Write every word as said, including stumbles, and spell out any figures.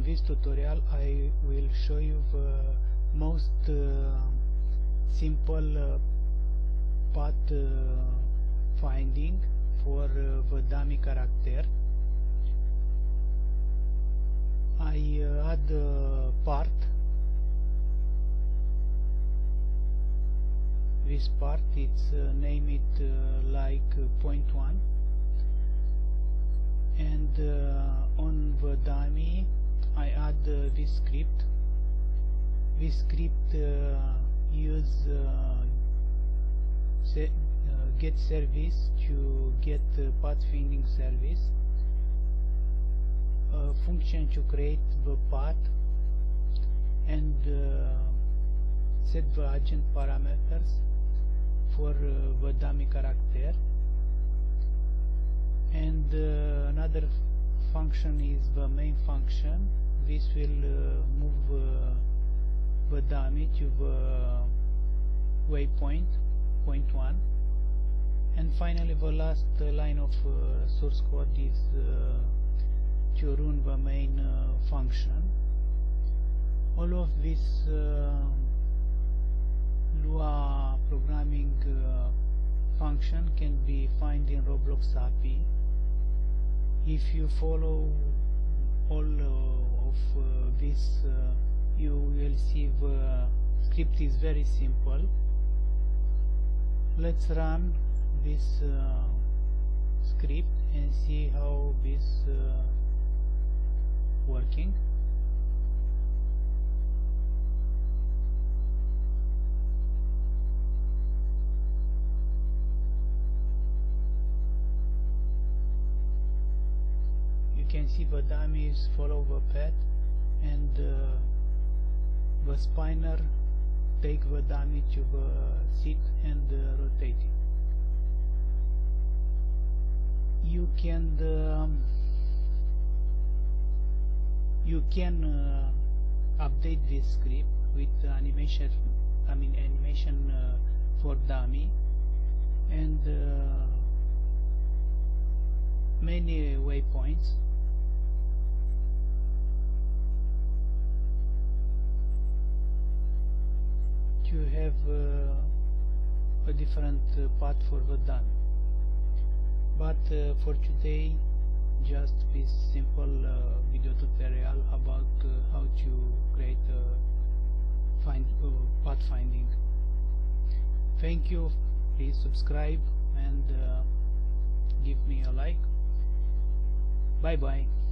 In this tutorial I will show you the most uh, simple uh, path uh, finding for uh, the dummy character. I uh, add a part. This part, it's uh, name it uh, like uh, point one, and uh, on the dummy I add uh, this script. This script uh, use uh, se uh, get service to get uh, path finding service, a function to create the path, and uh, set the agent parameters for uh, the dummy character, and uh, another function is the main function. This will uh, move uh, the dummy to the waypoint, point one, and finally the last uh, line of uh, source code is uh, to run the main uh, function. All of this uh, Lua programming uh, function can be found in Roblox A P I. If you follow all uh, of uh, this, uh, you will see the script is very simple. Let's run this uh, script and see how this uh, working. You can see the dummies follow the path, and uh, the spinner take the dummy to the seat and uh, rotate it. You can um, you can uh, update this script with animation. I mean animation uh, for dummy, and uh, many waypoints. You have uh, a different uh, path for the dummy. But uh, for today, just this simple uh, video tutorial about uh, how to create uh, find uh, path finding. Thank you. Please subscribe and uh, give me a like. Bye bye.